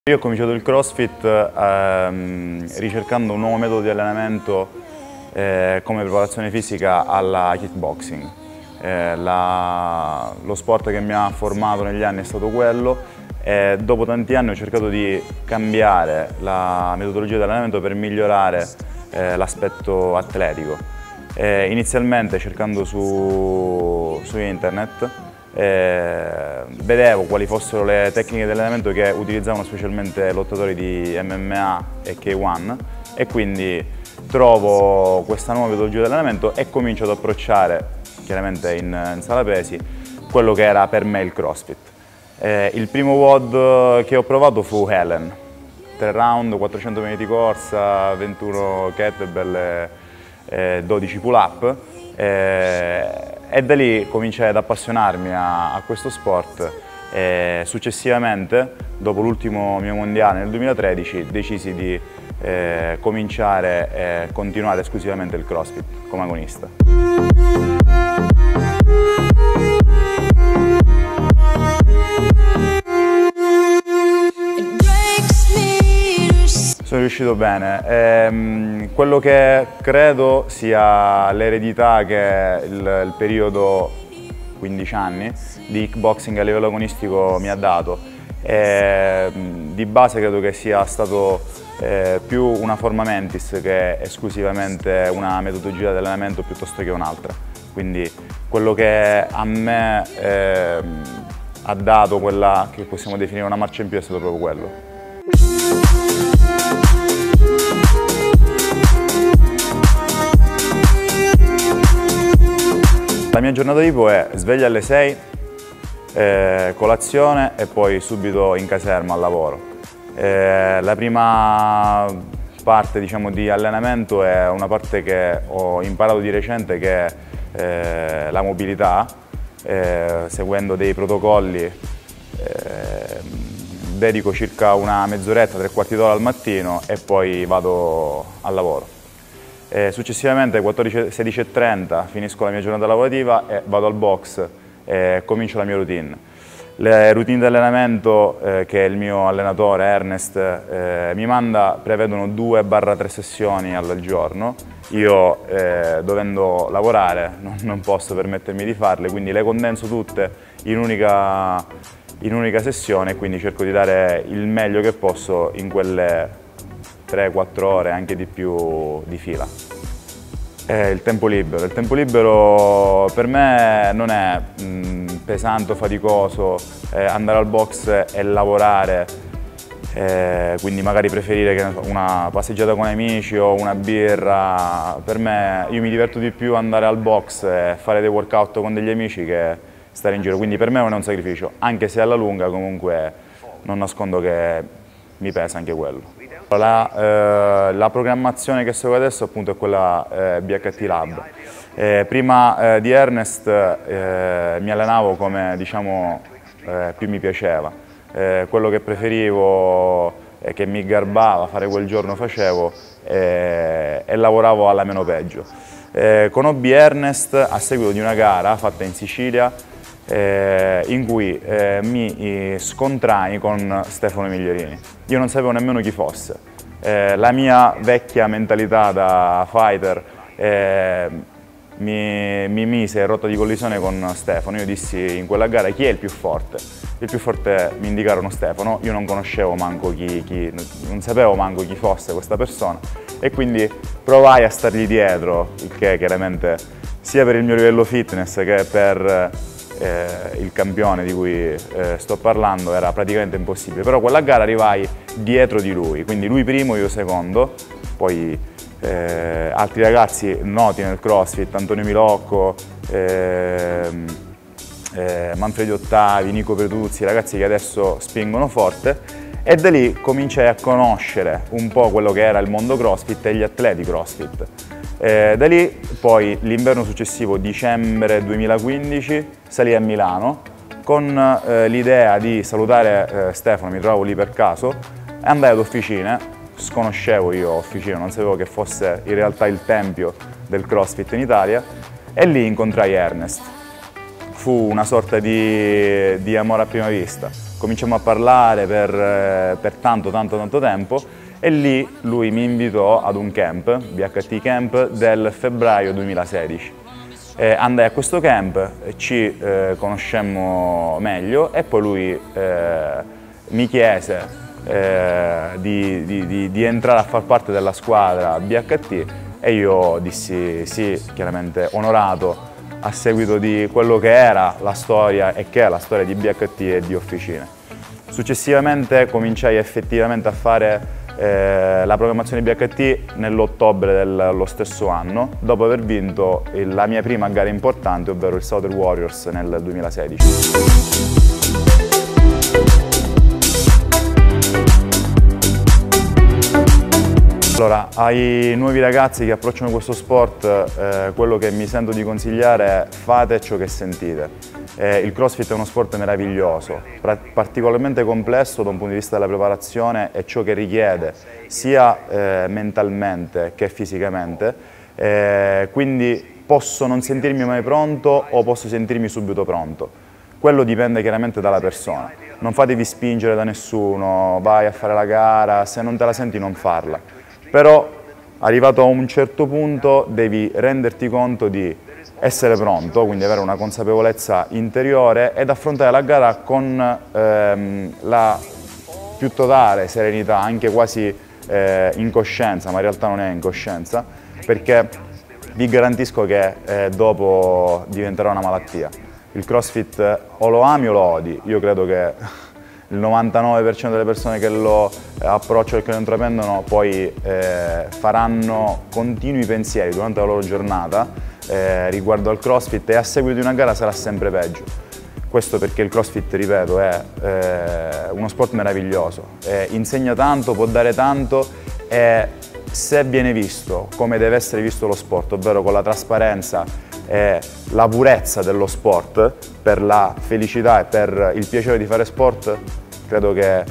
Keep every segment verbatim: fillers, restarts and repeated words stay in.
Io ho cominciato il CrossFit ehm, ricercando un nuovo metodo di allenamento eh, come preparazione fisica alla kickboxing. Eh, la, lo sport che mi ha formato negli anni è stato quello e dopo tanti anni ho cercato di cambiare la metodologia di allenamento per migliorare eh, l'aspetto atletico. Eh, inizialmente cercando su, su internet Eh, vedevo quali fossero le tecniche di allenamento che utilizzavano specialmente lottatori di M M A e K uno e quindi trovo questa nuova metodologia di allenamento e comincio ad approcciare, chiaramente in, in sala pesi, quello che era per me il CrossFit. Eh, il primo W O D che ho provato fu Helen, tre round, quattrocento metri di corsa, ventuno kettlebell e eh, dodici pull up. Eh, E da lì cominciai ad appassionarmi a, a questo sport e successivamente, dopo l'ultimo mio mondiale nel duemilatredici, decisi di eh, cominciare e continuare esclusivamente il CrossFit come agonista. Sono riuscito bene. Ehm, quello che credo sia l'eredità che il, il periodo quindici anni di kickboxing a livello agonistico mi ha dato. Ehm, di base credo che sia stato eh, più una forma mentis che esclusivamente una metodologia di allenamento piuttosto che un'altra. Quindi quello che a me eh, ha dato quella che possiamo definire una marcia in più è stato proprio quello. La mia giornata tipo è sveglia alle sei, eh, colazione e poi subito in caserma al lavoro. Eh, la prima parte, diciamo, di allenamento è una parte che ho imparato di recente, che è eh, la mobilità, eh, seguendo dei protocolli. Eh, dedico circa una mezz'oretta, tre quarti d'ora al mattino e poi vado al lavoro. E successivamente alle sedici e trenta finisco la mia giornata lavorativa e vado al box e comincio la mia routine. Le routine di allenamento eh, che il mio allenatore Ernest eh, mi manda prevedono due tre sessioni al giorno. Io eh, dovendo lavorare non, non posso permettermi di farle, quindi le condenso tutte in un'unica in un'unica sessione e quindi cerco di dare il meglio che posso in quelle tre quattro ore, anche di più, di fila. Eh, il tempo libero. Il tempo libero per me non è mh, pesante o faticoso eh, andare al box e lavorare, eh, quindi magari preferire che una passeggiata con amici o una birra. Per me, io mi diverto di più andare al box e fare dei workout con degli amici che stare in giro, quindi per me non è un sacrificio, anche se alla lunga comunque non nascondo che mi pesa anche quello. La, eh, la programmazione che seguo adesso appunto è quella eh, B H T Lab. Eh, prima eh, di Ernest eh, mi allenavo come, diciamo, eh, più mi piaceva, eh, quello che preferivo e che mi garbava fare quel giorno facevo eh, e lavoravo alla meno peggio. Eh, conobbi Ernest a seguito di una gara fatta in Sicilia Eh, in cui eh, mi scontrai con Stefano Migliorini. Io non sapevo nemmeno chi fosse. Eh, la mia vecchia mentalità da fighter eh, mi, mi mise in rotta di collisione con Stefano. Io dissi in quella gara: chi è il più forte? Il più forte mi indicarono Stefano, io non conoscevo manco chi, chi non sapevo manco chi fosse questa persona e quindi provai a stargli dietro, il che chiaramente sia per il mio livello fitness che per Eh, il campione di cui eh, sto parlando era praticamente impossibile, però quella gara arrivai dietro di lui, quindi lui primo, io secondo, poi eh, altri ragazzi noti nel CrossFit, Antonio Milocco, eh, eh, Manfredi Ottavi, Nico Petuzzi, ragazzi che adesso spingono forte, e da lì cominciai a conoscere un po' quello che era il mondo CrossFit e gli atleti CrossFit. Eh, da lì poi l'inverno successivo, dicembre duemilaquindici, salì a Milano con eh, l'idea di salutare eh, Stefano, mi trovavo lì per caso, e andai ad Officine, sconoscevo io Officine, non sapevo che fosse in realtà il tempio del CrossFit in Italia, e lì incontrai Ernest. Fu una sorta di, di amore a prima vista. cominciamo a parlare per, eh, per tanto tanto tanto tempo e lì lui mi invitò ad un camp, B H T Camp del febbraio duemilasedici. Eh, andai a questo camp, ci eh, conoscemmo meglio e poi lui eh, mi chiese eh, di, di, di, di entrare a far parte della squadra B H T e io dissi sì, chiaramente onorato a seguito di quello che era la storia e che è la storia di B H T e di Officine. Successivamente cominciai effettivamente a fare Eh, la programmazione B H T nell'ottobre dello stesso anno, dopo aver vinto il, la mia prima gara importante, ovvero il Southern Warriors nel duemilasedici. Allora, ai nuovi ragazzi che approcciano questo sport, eh, quello che mi sento di consigliare è fate ciò che sentite. Eh, il CrossFit è uno sport meraviglioso, particolarmente complesso da un punto di vista della preparazione e ciò che richiede sia eh, mentalmente che fisicamente, eh, quindi posso non sentirmi mai pronto o posso sentirmi subito pronto. Quello dipende chiaramente dalla persona, non fatevi spingere da nessuno, vai a fare la gara, se non te la senti non farla, però arrivato a un certo punto devi renderti conto di essere pronto, quindi avere una consapevolezza interiore ed affrontare la gara con ehm, la più totale serenità, anche quasi eh, incoscienza, ma in realtà non è incoscienza, perché vi garantisco che eh, dopo diventerà una malattia. Il CrossFit o lo ami o lo odi, io credo che il novantanove per cento delle persone che lo approcciano e che lo intraprendono poi eh, faranno continui pensieri durante la loro giornata Eh, riguardo al CrossFit e a seguito di una gara sarà sempre peggio. Questo perché il CrossFit, ripeto, è eh, uno sport meraviglioso, eh, insegna tanto, può dare tanto e se viene visto come deve essere visto lo sport, ovvero con la trasparenza e la purezza dello sport, per la felicità e per il piacere di fare sport, credo che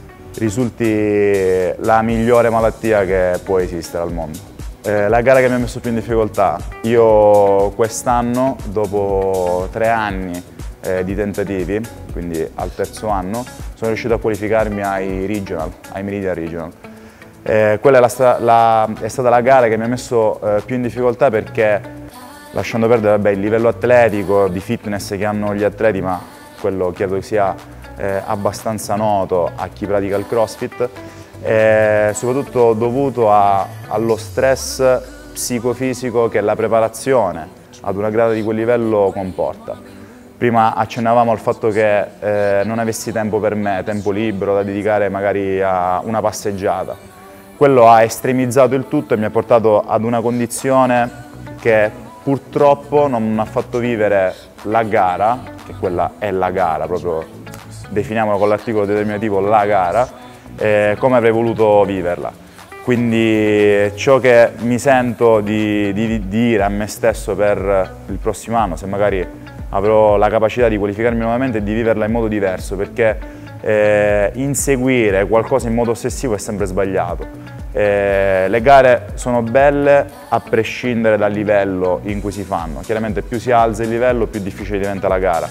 risulti la migliore malattia che può esistere al mondo. Eh, la gara che mi ha messo più in difficoltà, io quest'anno, dopo tre anni eh, di tentativi, quindi al terzo anno, sono riuscito a qualificarmi ai regional, ai Meridian Regional. Eh, quella è, la, la, è stata la gara che mi ha messo eh, più in difficoltà perché, lasciando perdere vabbè, il livello atletico, di fitness che hanno gli atleti, ma quello credo sia eh, abbastanza noto a chi pratica il CrossFit, e soprattutto dovuto a, allo stress psicofisico che la preparazione ad una gara di quel livello comporta. Prima accennavamo al fatto che eh, non avessi tempo per me, tempo libero da dedicare magari a una passeggiata. Quello ha estremizzato il tutto e mi ha portato ad una condizione che purtroppo non mi ha fatto vivere la gara, che quella è la gara, proprio definiamola con l'articolo determinativo la gara, Eh, come avrei voluto viverla. Quindi ciò che mi sento di, di, di dire a me stesso per il prossimo anno, se magari avrò la capacità di qualificarmi nuovamente, è di viverla in modo diverso, perché eh, inseguire qualcosa in modo ossessivo è sempre sbagliato. Eh, le gare sono belle a prescindere dal livello in cui si fanno, chiaramente più si alza il livello più difficile diventa la gara,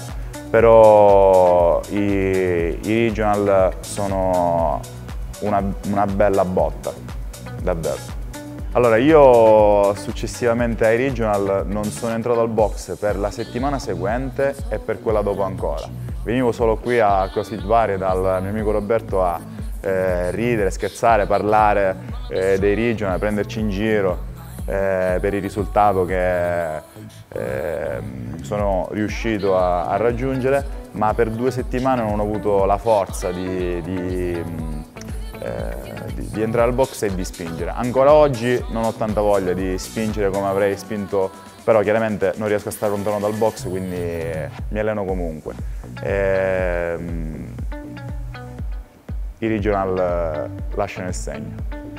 però i, i regional sono una, una bella botta, davvero. Allora, io successivamente ai regional non sono entrato al box per la settimana seguente e per quella dopo ancora. Venivo solo qui a CrossFit Bari dal mio amico Roberto a eh, ridere, scherzare, parlare eh, dei regional, prenderci in giro eh, per il risultato che eh, sono riuscito a, a raggiungere, ma per due settimane non ho avuto la forza di, di Eh, di, di entrare al box e di spingere. Ancora oggi non ho tanta voglia di spingere come avrei spinto, però chiaramente non riesco a stare lontano dal box, quindi mi alleno comunque. E, um, i regional lasciano il segno.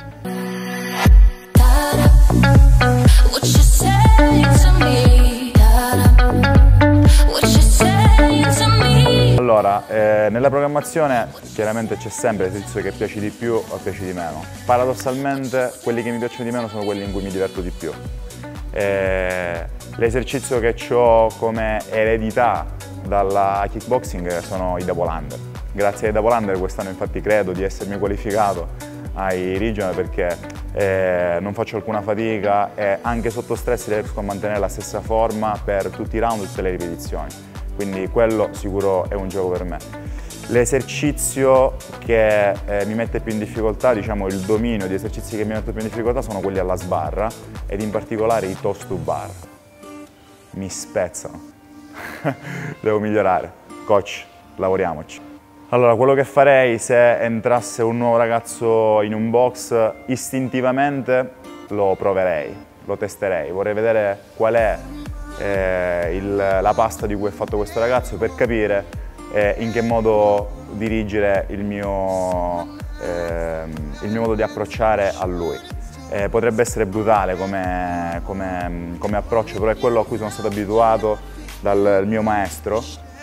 Allora, eh, nella programmazione chiaramente c'è sempre l'esercizio che piace di più o piace di meno. Paradossalmente quelli che mi piacciono di meno sono quelli in cui mi diverto di più. Eh, l'esercizio che ho come eredità dalla kickboxing sono i double under. grazie ai Davolander quest'anno infatti credo di essermi qualificato ai regional perché eh, non faccio alcuna fatica e anche sotto stress riesco a mantenere la stessa forma per tutti i round e tutte le ripetizioni, quindi quello sicuro è un gioco per me. L'esercizio che eh, mi mette più in difficoltà, diciamo il dominio di esercizi che mi mette più in difficoltà sono quelli alla sbarra ed in particolare i toast to bar. Mi spezzano, devo migliorare. Coach, lavoriamoci. Allora, quello che farei se entrasse un nuovo ragazzo in un box, istintivamente lo proverei, lo testerei, vorrei vedere qual è eh, il, la pasta di cui è fatto questo ragazzo per capire eh, in che modo dirigere il mio, eh, il mio modo di approcciare a lui. Eh, potrebbe essere brutale come, come, come approccio, però è quello a cui sono stato abituato dal mio maestro,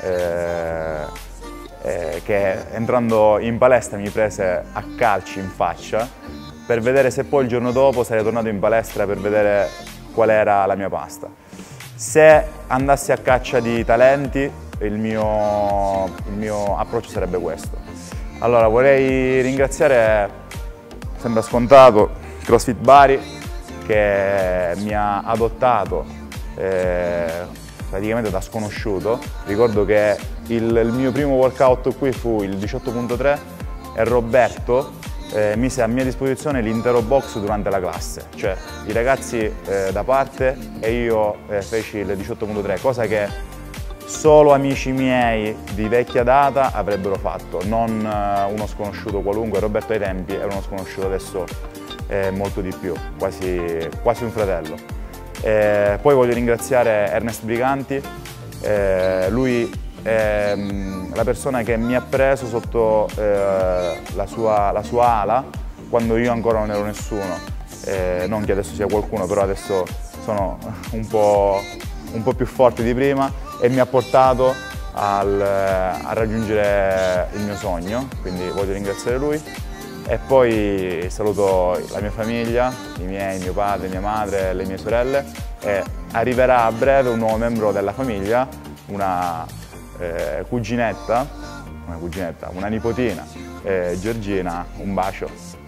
eh, eh, che entrando in palestra mi prese a calci in faccia per vedere se poi il giorno dopo sarei tornato in palestra per vedere qual era la mia pasta. Se andassi a caccia di talenti, il mio, il mio approccio sarebbe questo. Allora, vorrei ringraziare, sembra scontato, CrossFit Bari che mi ha adottato eh, praticamente da sconosciuto. Ricordo che il, il mio primo workout qui fu il diciotto punto tre e Roberto eh, mise a mia disposizione l'intero box durante la classe, cioè i ragazzi eh, da parte e io eh, feci il diciotto punto tre, cosa che solo amici miei di vecchia data avrebbero fatto, non eh, uno sconosciuto qualunque. Roberto ai tempi era uno sconosciuto, adesso è molto di più, quasi, quasi un fratello. Eh, poi voglio ringraziare Ernest Briganti, eh, lui è mh, la persona che mi ha preso sotto eh, la, sua, la sua ala quando io ancora non ero nessuno, eh, non che adesso sia qualcuno, però adesso sono un po', un po' più forte di prima e mi ha portato al, a raggiungere il mio sogno, quindi voglio ringraziare lui. E poi saluto la mia famiglia, i miei, mio padre, mia madre, le mie sorelle e arriverà a breve un nuovo membro della famiglia, una eh, cuginetta, una cuginetta, una nipotina, eh, Giorgina, un bacio.